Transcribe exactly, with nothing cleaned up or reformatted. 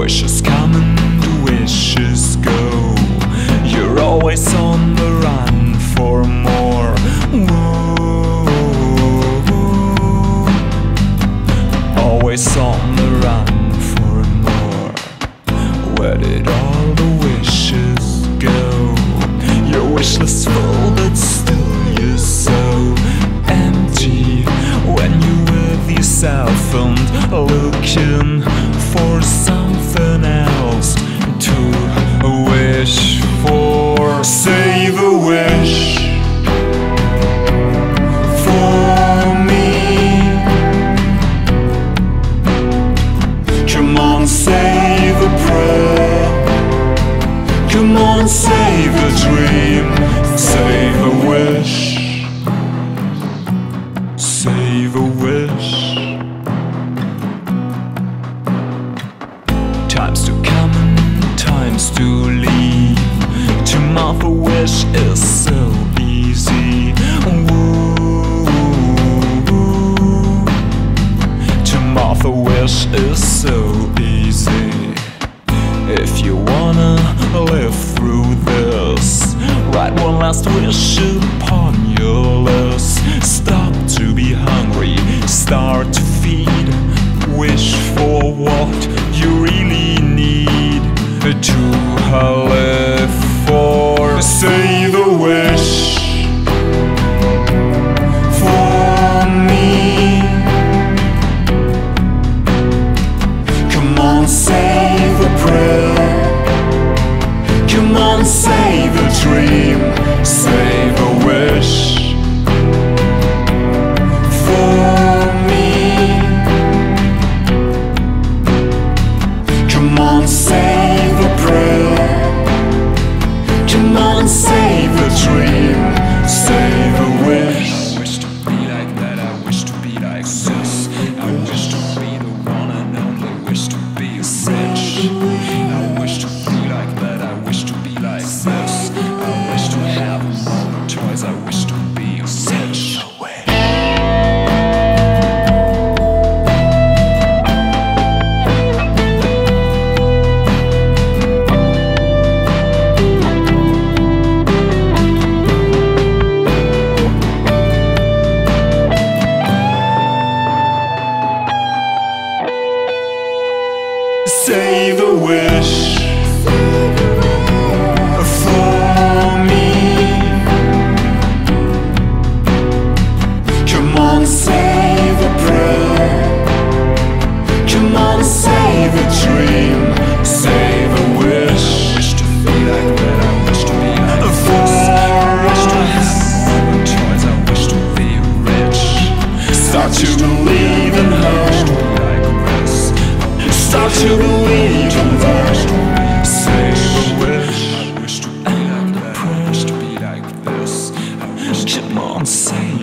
Wishes come and wishes go. You're always on the run for more. Whoa. Always on the run for more. Where did all the wishes go? Your wish list full, but still you're so empty when you're with yourself and looking for something else to wish for. Save a wish for me. Come on, save a prayer. Come on, save a dream. Save a wish. Save a wish. Times to come and times to leave. To mouth a wish is so easy. Woo. To mouth a wish is so easy. If you wanna live through this, write one last wish upon your list. Stop to be hungry, start to feed. Wish for what you really need to live for. Save a wish for me. Come on, save a prayer. Come on, save a dream. Save a wish for me. Come on, save a prayer. Come on, save a dream. Save a wish. I wish to be like that, I wish to be like this. I wish to be the one and only, wish to be rich. I wish to be like that, I wish to be like this. I wish to have all the toys, I wish to be rich. Save a wish for me. Come on, save a prayer. Come on, save a dream. Save a wish. I wish to be like that, I wish to be like this. I wish to have all the toys, I wish to be rich. Start to believe in hope. Start to believe in that. Save a wish. I wish to be like that. I wish to be like this. I wish. Come on, say